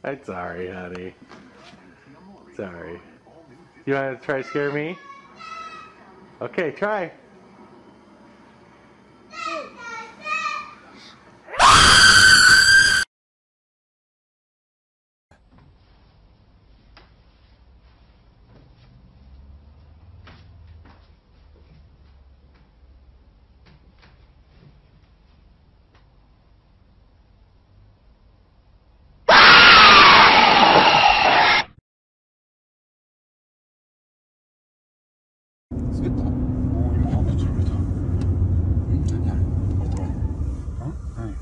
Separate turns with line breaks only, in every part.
I'm sorry, honey. Sorry. You want to try to scare me? Okay, try.
Světlo? No, ima opet světlo. Aňa, otvor. Hej.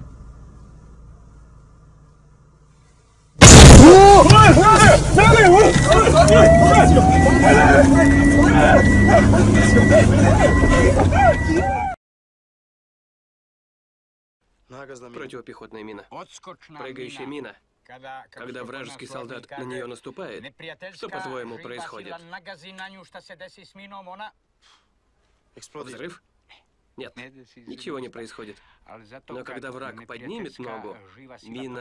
Противопехотная мина. Прыгающая мина. Когда вражеский солдат на нее наступает, что, по-твоему, происходит? Взрыв? Нет, ничего не происходит. Но когда враг поднимет ногу, мина...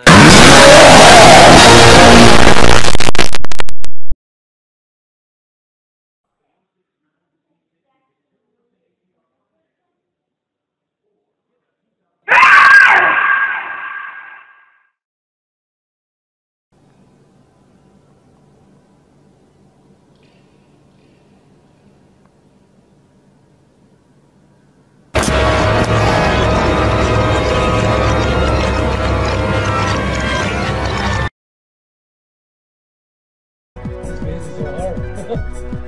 This is so hard.